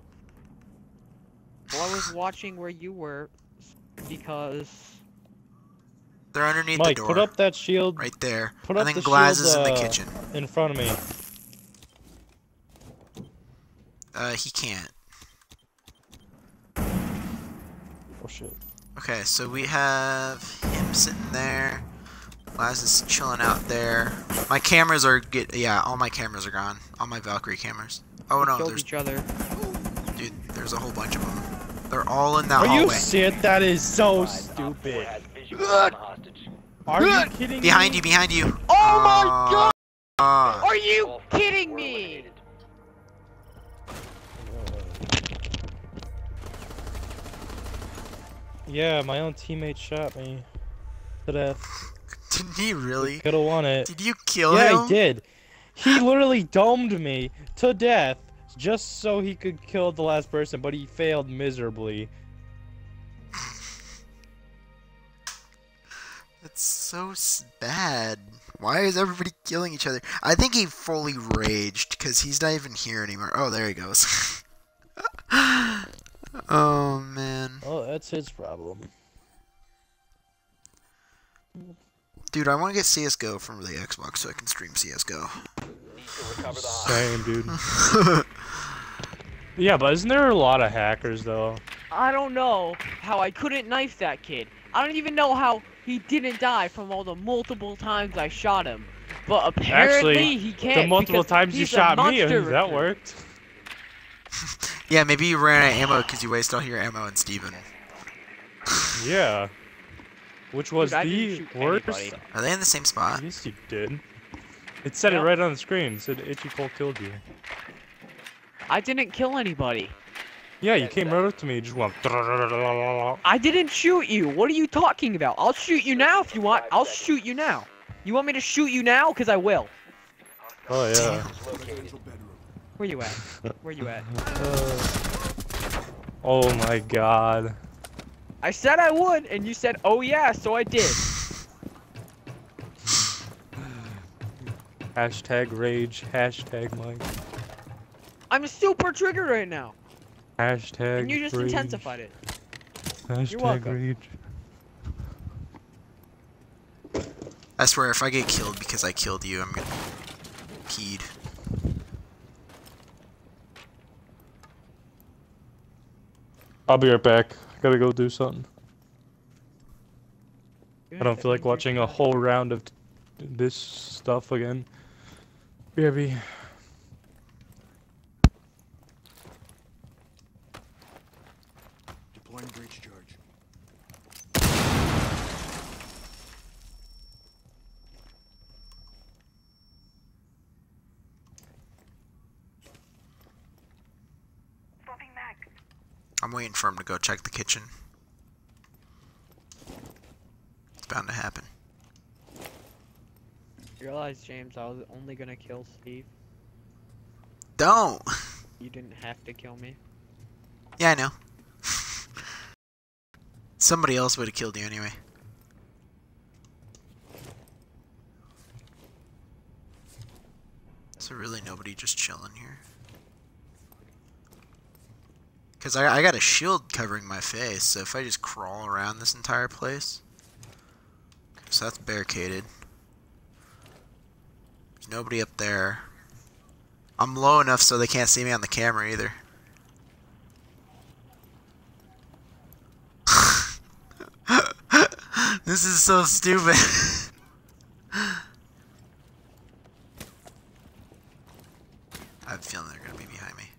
Well, I was watching where you were because They're underneath Mike, the door. put up that shield Right there. Put I up think the Glaz shield, is in the uh, kitchen. in front of me. Uh, he can't. Oh shit. Okay, so we have him sitting there. Glaz is chilling out there. My cameras are get yeah, all my cameras are gone. All my Valkyrie cameras. Oh we no, killed there's each other. dude, there's a whole bunch of them. They're all in that Are you hallway. shit? That is so Advised, Op four stupid. has visual on the hostage. Are you kidding Behind me? you, behind you. Oh my god! Uh, Are you All friendlies kidding were me? eliminated. Yeah, my own teammate shot me to death. didn't he really? Could have won it. Did you kill Yeah, him? he did. He literally domed me to death just so he could kill the last person, but he failed miserably. It's so s- bad. Why is everybody killing each other? I think he fully raged because he's not even here anymore. Oh, there he goes. Oh, man. Oh, that's his problem. Dude, I want to get C S G O from the Xbox so I can stream C S G O. Need to recover the hostage. Same, dude. Yeah, but isn't there a lot of hackers, though? I don't know how I couldn't knife that kid. I don't even know how he didn't die from all the multiple times I shot him. But apparently Actually, he can't. The multiple because times you he's a shot me, monster and that recruit. worked. Yeah, maybe you ran out of ammo because you waste all your ammo on Steven. Yeah. Which was Dude, I didn't the shoot worst. anybody. Are they in the same spot? Yes, you did. It said Yep. it right on the screen. It said Itchy Cole killed you. I didn't kill anybody. Yeah, you came right up to me. You just went. I didn't shoot you. What are you talking about? I'll shoot you now if you want. I'll shoot you now. You want me to shoot you now? Cause I will. Oh yeah. Located. Where you at? Where you at? Uh, oh my god. I said I would, and you said, oh yeah, so I did. Hashtag rage. Hashtag Mike. I'm super triggered right now, Hashtag and you just rage. intensified it. Hashtag welcome. rage. I swear, if I get killed because I killed you, I'm gonna peed. I'll be right back. Gotta go do something. I don't feel like watching a whole round of t this stuff again. B R B. Deploying breach charge. I'm waiting for him to go check the kitchen. It's bound to happen. You realize, James, I was only gonna kill Steve. Don't! You didn't have to kill me. Yeah, I know. Somebody else would have killed you anyway. So really nobody just chilling here? Because I, I got a shield covering my face, so if I just crawl around this entire place... So that's barricaded. There's nobody up there. I'm low enough so they can't see me on the camera either. This is so stupid. I have a feeling they're gonna be behind me.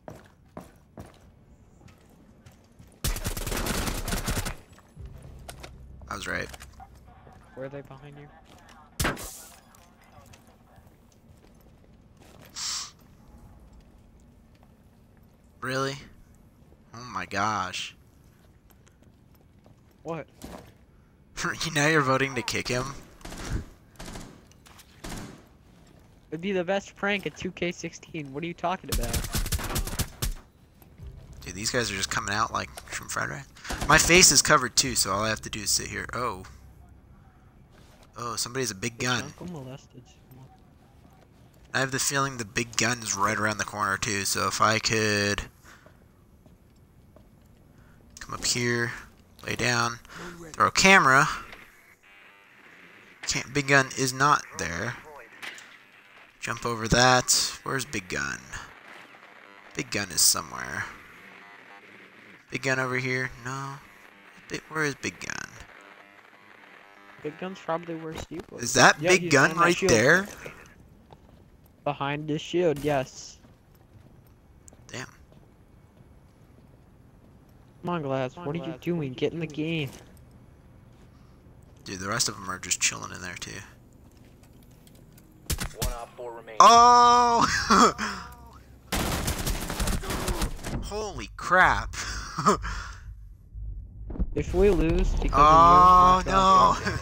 I was right. Were they behind you? Really? Oh my gosh. What? You know you're voting to kick him? It'd be the best prank at two K sixteen. What are you talking about? Dude, these guys are just coming out like from Friday. My face is covered too, so all I have to do is sit here. Oh. Oh, somebody has a big gun. Uncle molested someone. I have the feeling the big gun is right around the corner too, so if I could come up here, lay down, throw a camera. Can't, big gun is not there. Jump over that. Where's big gun? Big gun is somewhere. Big gun over here? No. Big, where is big gun? Big gun's probably where Steve was. Is that Yeah, big he's gun behind that right shield. there? Behind the shield, yes. Damn. Come on, Glass. What are you doing? Get in the game. Dude, the rest of them are just chilling in there too. One op four remaining. Oh! Holy crap. If we lose because Oh of you, no.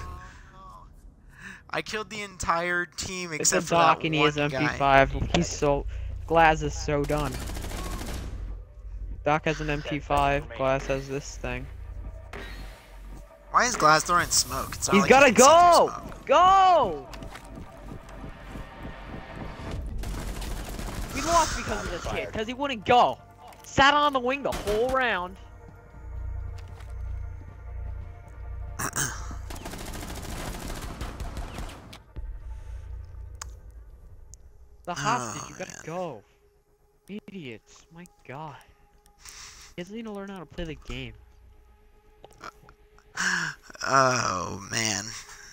I killed the entire team it's except a for Doc that and he one has M P guy. five. He's so Glass is so done. Doc has an M P five. Glass has this thing. Why is Glass throwing smoke? It's not He's like gotta he can see through go! smoke. Go! We lost because of this kid, because he wouldn't go. Sat on the wing the whole round. The hostage, you gotta man. go. Idiots, my god. Kids need to learn how to play the game. Oh man.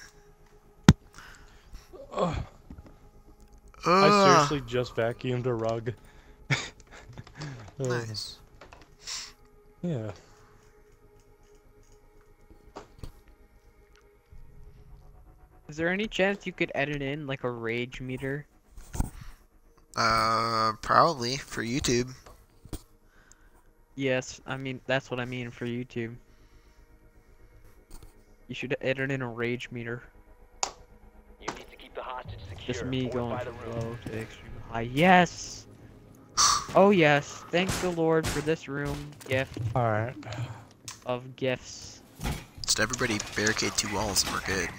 Ugh. I Ugh. seriously just vacuumed a rug. Uh, Nice. Yeah. Is there any chance you could edit in like a rage meter? Uh, probably for YouTube. Yes, I mean that's what I mean for YouTube. You should edit in a rage meter. You need to keep the hostage secure. Just me going Fortify from the room. low to extreme high. Yes. Oh yes. Thank the Lord for this room gift Alright. of gifts. Just everybody barricade two walls and we're good.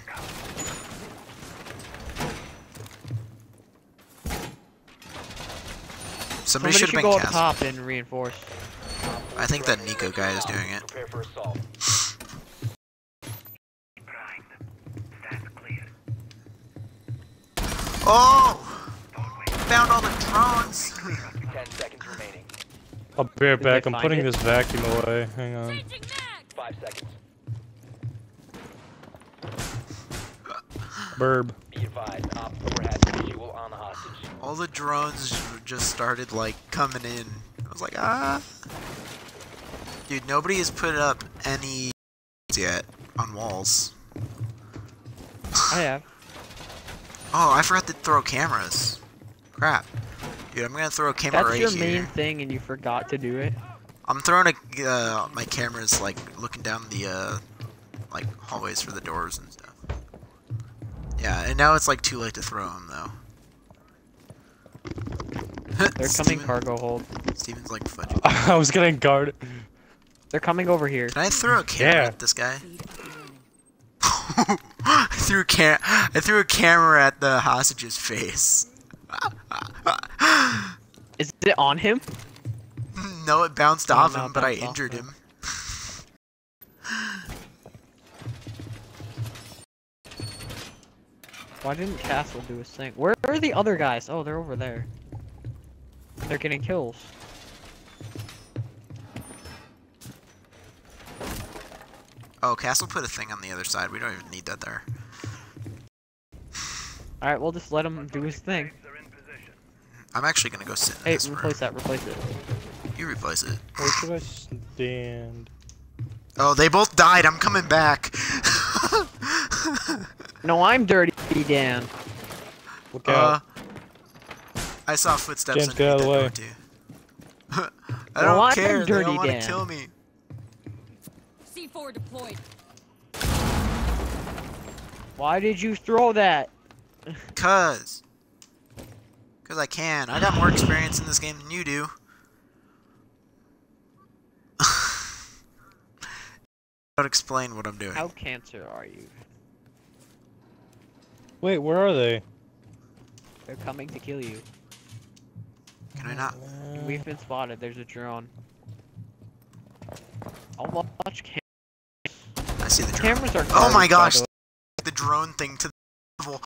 Somebody, Somebody should should have go been up castle. top and reinforce. I think that Nico guy is doing it. Prepare for assault. Oh! Found all the drones! Ten seconds remaining. I'll be right Did they back. I'm find putting it? this vacuum away. Hang on. Five seconds. Burb. Be advised, Op four has visual on the hostage. All the drones just started like coming in. I was like, ah. Dude, nobody has put up any yet on walls. I have. Oh, I forgot to throw cameras. Crap. Dude, I'm gonna throw a camera That's right your here. main thing and you forgot to do it. I'm throwing a, uh, my cameras like looking down the uh, like hallways for the doors and stuff. Yeah, and now it's like too late to throw them though. They're coming Steven- cargo hold. Steven's like fudging. I was getting guarded. They're coming over here. Can I throw a camera Yeah. at this guy? Lead of the enemy. I threw a cam. I threw a camera at the hostage's face. Is it on him? No, it bounced Oh, off no, him, it but I bounced off injured him. him. Why didn't Castle do his thing? Where are the other guys? Oh, they're over there. They're getting kills. Oh, Castle put a thing on the other side. We don't even need that there. Alright, we'll just let him do his thing. I'm actually gonna go sit in Hey, this replace room. that, replace it. You replace it. Where should I stand? Oh, they both died. I'm coming back. No, I'm Dirty Dan. Look Uh, out. I saw footsteps James, underneath get out of that the way. door too. I Well, don't I'm care. They Dirty don't want to Dan. kill me. C four deployed. Why did you throw that? Cause. Cause I can. I got more experience in this game than you do. Don't explain what I'm doing. How cancer are you? Wait, where are they? They're coming to kill you. Can I not? We've been spotted. There's a drone. I'll watch cam I see the drone. cameras are. Oh my garbage, by gosh! the way. The drone thing to the level.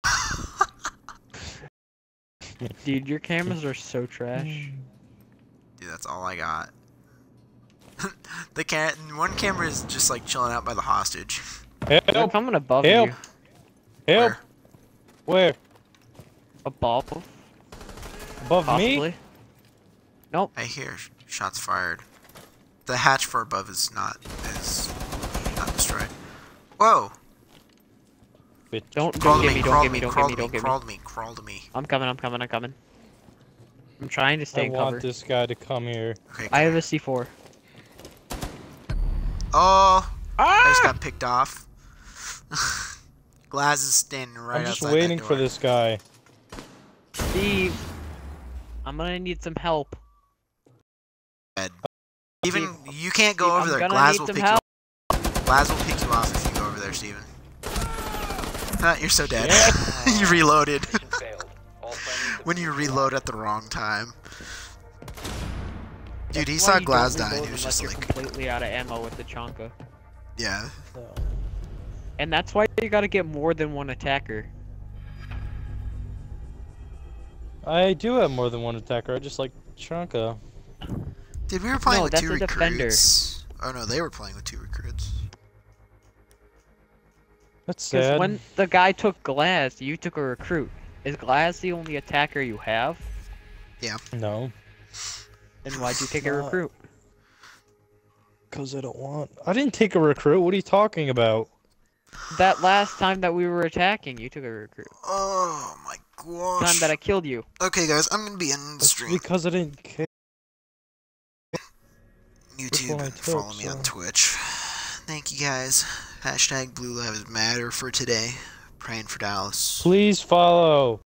Dude, your cameras are so trash. Dude, that's all I got. The can one camera is just like chilling out by the hostage. They're Help! coming above Help! you. Help! Where? Where? Above, Above possibly. me? Nope. I hear sh- shots fired. The hatch for above is not is not destroyed. Whoa! Bitch. Don't Crawl don't to get me! me. Crawl Don't to get me! me. Don't Crawl get to me. me! Don't get Crawl me. to me! Crawl to me! I'm coming. I'm coming. I'm coming. I'm trying to stay I in want cover. this guy to come here. Okay. I have a C four. Oh! I just Ah! got picked off. Glaz is standing right I'm just outside waiting that for door. this guy. Steve, I'm gonna need some help. Even you can't go Steve, over I'm there. gonna Glaz need will some pick help. you up. Glaz will pick you off if you go over there, Steven. Huh, you're so dead. Yeah. You reloaded. Mission failed. All friendlies When you reload at the wrong time. Dude, he That's saw why you don't Glaz die and reload he was unless just you're like, completely out of ammo with the Chonka. yeah. So, And that's why you gotta get more than one attacker. I do have more than one attacker. I just like Chonka. Dude, we were playing No, with that's two a defender. recruits. Oh no, they were playing with two recruits. That's Because sad. when the guy took Glaz, you took a recruit. Is Glaz the only attacker you have? No, Then why'd you take a Not- recruit? because I don't want. I didn't take a recruit. What are you talking about? That last time that we were attacking, you took a recruit. Oh my gosh. Time that I killed you. Okay guys, I'm gonna be in the That's stream. because I didn't care. YouTube one I and took, follow me on so- Twitch. Thank you guys. Hashtag Blue Lives Matter for today. Praying for Dallas. Please follow.